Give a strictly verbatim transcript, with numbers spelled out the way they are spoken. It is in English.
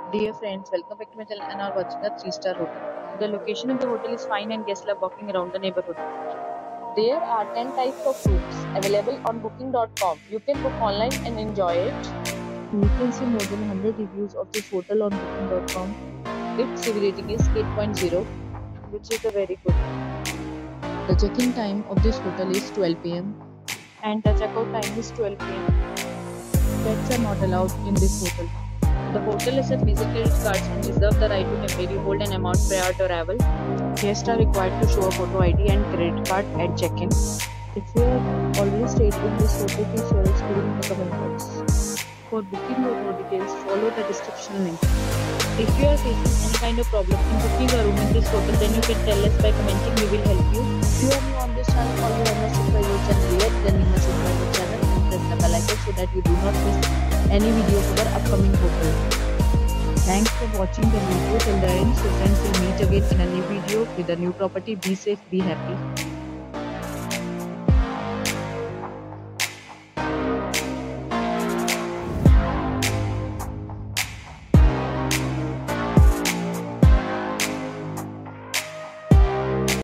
Dear friends, welcome back to my channel and are watching a three star hotel. The location of the hotel is fine and guests love walking around the neighborhood. There are ten types of rooms available on booking dot com. You can book online and enjoy it. You can see more than one hundred reviews of this hotel on booking dot com. Its review rating is eight point zero, which is a very good. The check-in time of this hotel is twelve p m and the checkout time is twelve p m Pets are not allowed in this hotel. The hotel accepts major credit cards and reserves the right to temporarily hold an amount prior to arrival. Guests are required to show a photo I D and credit card at check-in. If you have already stayed in this hotel, please share your experience in the comment box. For booking or more details, follow the description link. If you are facing any kind of problem in booking a room in this hotel, then you can tell us by commenting. We will help you. If you are new on this channel or you have not subscribed our channel yet, then you must subscribe our channel and press the bell icon so that you do not miss any video of our upcoming hotel. Thanks for watching the video till the end. So friends, will meet again in a new video with a new property. Be safe, be happy.